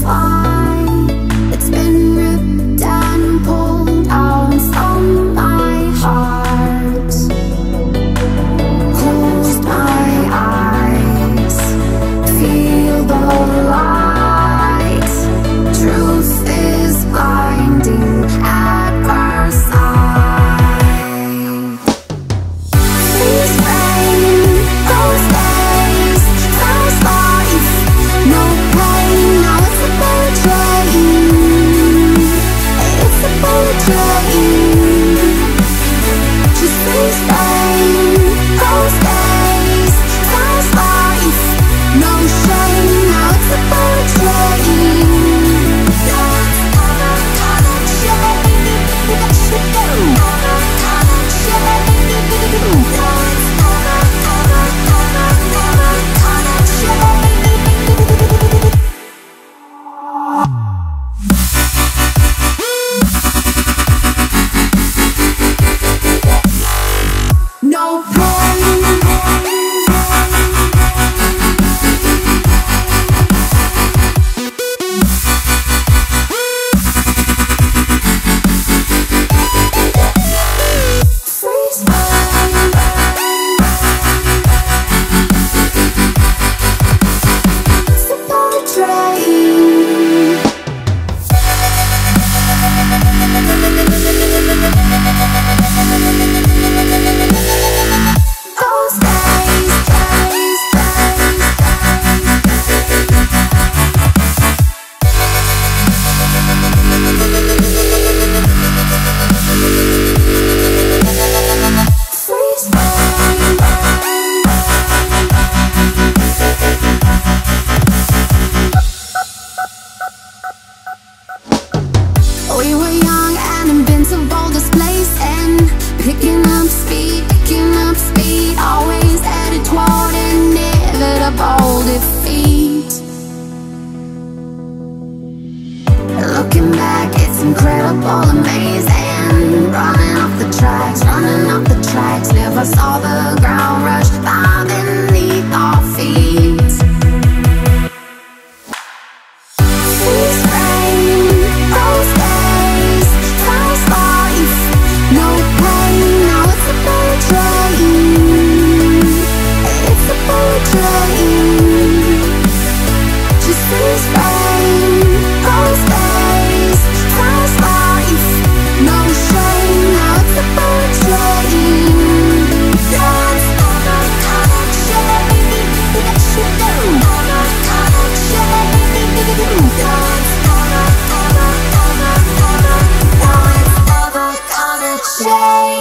fly. It's been ripped and pulled out from my heart. Closed my eyes, feel the light. Truth is blinding at first sight. Freeze frame, those days, fast life, no pain. Now it's a bullet train. It's a bullet train. Just freeze frame, those days, fast life, no shame. Now it's a bullet train. No freeze frame. It's a bullet train. Those days, freeze frame. We were young and invincible, displacing, picking up speed, always headed toward inevitable defeat. Looking back, it's incredible, amazing. Running off the tracks, never saw the ground rush by beneath our feet. Freeze frame, those days, fast life, no pain. Now it's a bullet train. It's a bullet train. Just freeze frame, those days, fast life, no shame. Now it's a bullet train. Dance on a connection. Dance on a connection.